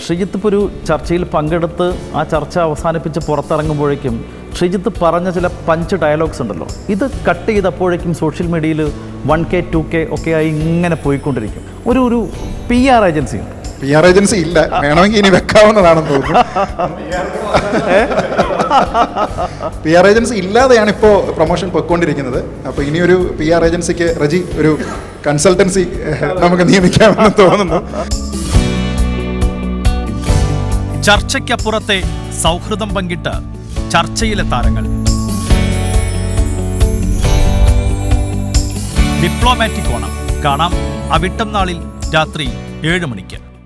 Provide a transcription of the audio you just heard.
ശ്രീജിത്ത് ഇപ്പോൾ ഒരു ചർച്ചയിൽ പങ്കെടുത്ത് ആ ചർച്ച അവസാനിപ്പിച്ച് പുറത്തിറങ്ങുമ്പോഴേക്കും ശ്രീജിത്ത് പറഞ്ഞ ചില പഞ്ച് ഡയലോഗ്സ് ഉണ്ടല്ലോ, ഇത് കട്ട് ചെയ്തപ്പോഴേക്കും സോഷ്യൽ മീഡിയയിൽ 1K 2K ഒക്കെ ആയി ഇങ്ങനെ പോയിക്കൊണ്ടിരിക്കും. ഒരു PR ഏജൻസി ഉണ്ട്. PR ഏജൻസി ഇല്ല, വേണമെങ്കിൽ ഇനി വെക്കാവുന്നതാണെന്ന് തോന്നുന്നു. PR ഏജൻസി ഇല്ലാതെയാണ് ഇപ്പോൾ പ്രൊമോഷൻ പോയിക്കൊണ്ടിരിക്കുന്നത്. അപ്പോൾ ഇനിയൊരു PR ഏജൻസിക്ക് റജി ഒരു കൺസൾട്ടൻസി നമുക്ക് നിയമിക്കാമെന്ന് തോന്നുന്നു. ചർച്ചയ്ക്കപ്പുറത്തെ സൗഹൃദം പങ്കിട്ട് ചർച്ചയിലെ താരങ്ങൾ. ഡിപ്ലോമാറ്റിക് ഓണം കാണാം അവിട്ടം നാളിൽ രാത്രി 7 മണിക്ക്.